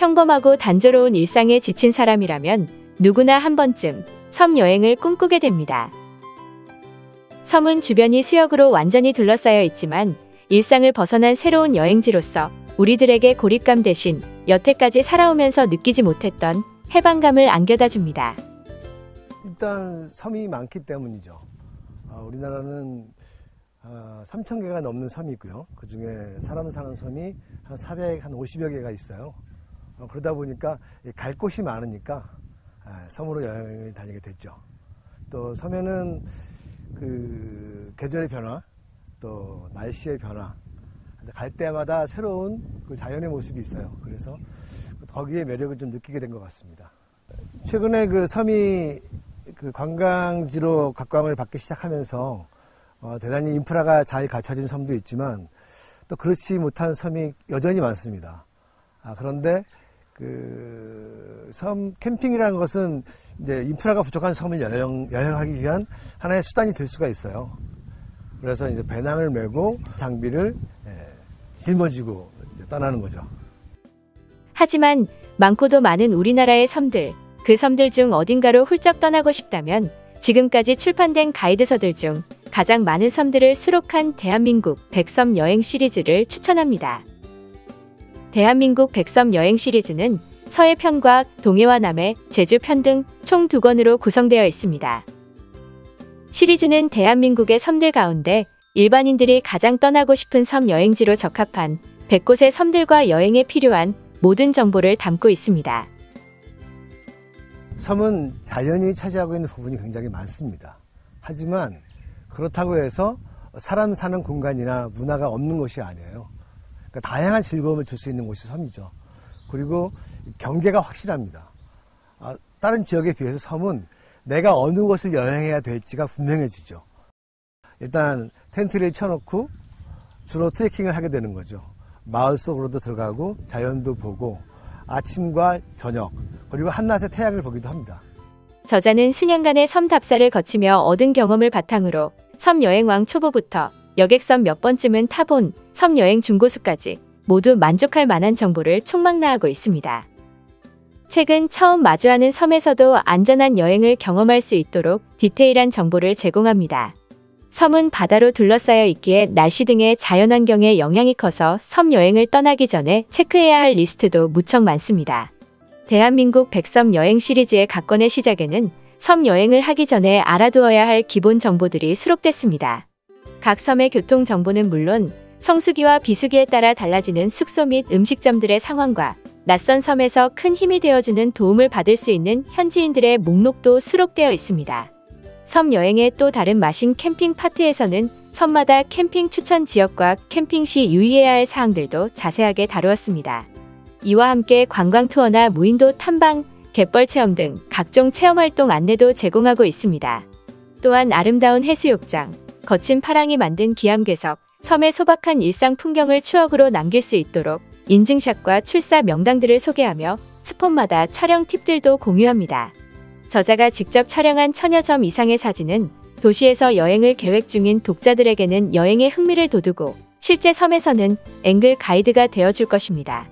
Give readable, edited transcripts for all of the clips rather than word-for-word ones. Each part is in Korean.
평범하고 단조로운 일상에 지친 사람이라면 누구나 한 번쯤 섬 여행을 꿈꾸게 됩니다. 섬은 주변이 수역으로 완전히 둘러싸여 있지만 일상을 벗어난 새로운 여행지로서 우리들에게 고립감 대신 여태까지 살아오면서 느끼지 못했던 해방감을 안겨다 줍니다. 일단 섬이 많기 때문이죠. 우리나라는 3,000개가 넘는 섬이 있고요. 그 중에 사람 사는 섬이 한 50여 개가 있어요. 그러다 보니까 갈 곳이 많으니까 섬으로 여행을 다니게 됐죠. 또 섬에는 그 계절의 변화, 또 날씨의 변화, 갈 때마다 새로운 그 자연의 모습이 있어요. 그래서 거기에 매력을 좀 느끼게 된 것 같습니다. 최근에 그 섬이 그 관광지로 각광을 받기 시작하면서 대단히 인프라가 잘 갖춰진 섬도 있지만 또 그렇지 못한 섬이 여전히 많습니다. 그런데 그 섬 캠핑이라는 것은 이제 인프라가 부족한 섬을 여행하기 위한 하나의 수단이 될 수가 있어요. 그래서 이제 배낭을 메고 장비를 짊어지고 떠나는 거죠. 하지만 많고도 많은 우리나라의 섬들, 그 섬들 중 어딘가로 훌쩍 떠나고 싶다면 지금까지 출판된 가이드서들 중 가장 많은 섬들을 수록한 대한민국 100섬 여행 시리즈를 추천합니다. 대한민국 100섬 여행 시리즈는 서해편과 동해와 남해, 제주편 등 총 2권으로 구성되어 있습니다. 시리즈는 대한민국의 섬들 가운데 일반인들이 가장 떠나고 싶은 섬 여행지로 적합한 100곳의 섬들과 여행에 필요한 모든 정보를 담고 있습니다. 섬은 자연이 차지하고 있는 부분이 굉장히 많습니다. 하지만 그렇다고 해서 사람 사는 공간이나 문화가 없는 곳이 아니에요. 그러니까 다양한 즐거움을 줄 수 있는 곳이 섬이죠. 그리고 경계가 확실합니다. 다른 지역에 비해서 섬은 내가 어느 곳을 여행해야 될지가 분명해지죠. 일단 텐트를 쳐놓고 주로 트레킹을 하게 되는 거죠. 마을 속으로도 들어가고 자연도 보고 아침과 저녁 그리고 한낮의 태양을 보기도 합니다. 저자는 수년간의 섬 답사를 거치며 얻은 경험을 바탕으로 섬 여행왕 초보부터 여객섬 몇 번쯤은 타본 섬 여행 중고수까지 모두 만족할 만한 정보를 총망라하고 있습니다. 책은 처음 마주하는 섬에서도 안전한 여행을 경험할 수 있도록 디테일한 정보를 제공합니다. 섬은 바다로 둘러싸여 있기에 날씨 등의 자연환경에 영향이 커서 섬 여행을 떠나기 전에 체크해야 할 리스트도 무척 많습니다. 대한민국 100섬 여행 시리즈의 각권의 시작에는 섬 여행을 하기 전에 알아두어야 할 기본 정보들이 수록됐습니다. 각 섬의 교통 정보는 물론 성수기와 비수기에 따라 달라지는 숙소 및 음식점들의 상황과 낯선 섬에서 큰 힘이 되어주는 도움을 받을 수 있는 현지인들의 목록도 수록되어 있습니다. 섬 여행의 또 다른 맛인 캠핑 파트에서는 섬마다 캠핑 추천 지역과 캠핑 시 유의해야 할 사항들도 자세하게 다루었습니다. 이와 함께 관광 투어나 무인도 탐방, 갯벌 체험 등 각종 체험 활동 안내도 제공하고 있습니다. 또한 아름다운 해수욕장, 거친 파랑이 만든 기암괴석, 섬의 소박한 일상 풍경을 추억으로 남길 수 있도록 인증샷과 출사 명당들을 소개하며 스폰마다 촬영 팁들도 공유합니다. 저자가 직접 촬영한 1000여 점 이상의 사진은 도시에서 여행을 계획 중인 독자들에게는 여행의 흥미를 돋우고 실제 섬에서는 앵글 가이드가 되어줄 것입니다.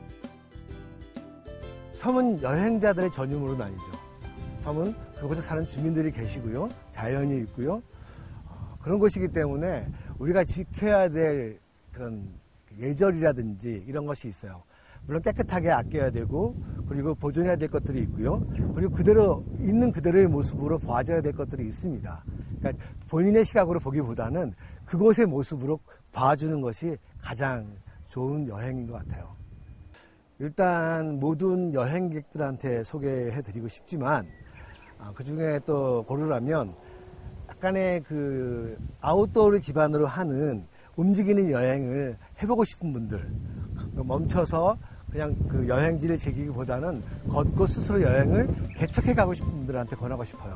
섬은 여행자들의 전유물은 아니죠. 섬은 그곳에 사는 주민들이 계시고요. 자연이 있고요. 그런 곳이기 때문에 우리가 지켜야 될 그런 예절이라든지 이런 것이 있어요. 물론 깨끗하게 아껴야 되고 그리고 보존해야 될 것들이 있고요. 그리고 그대로 있는 그대로의 모습으로 봐줘야 될 것들이 있습니다. 그러니까 본인의 시각으로 보기보다는 그곳의 모습으로 봐주는 것이 가장 좋은 여행인 것 같아요. 일단 모든 여행객들한테 소개해드리고 싶지만 그 중에 또 고르라면 약간의 그 아웃도어를 기반으로 하는 움직이는 여행을 해보고 싶은 분들, 멈춰서 그냥 그 여행지를 즐기기보다는 걷고 스스로 여행을 개척해 가고 싶은 분들한테 권하고 싶어요.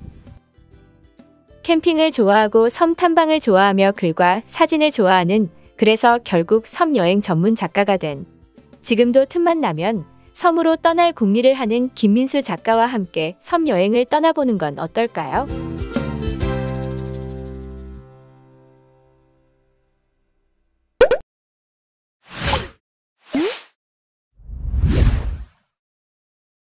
캠핑을 좋아하고 섬 탐방을 좋아하며 글과 사진을 좋아하는, 그래서 결국 섬 여행 전문 작가가 된, 지금도 틈만 나면 섬으로 떠날 궁리를 하는 김민수 작가와 함께 섬 여행을 떠나보는 건 어떨까요?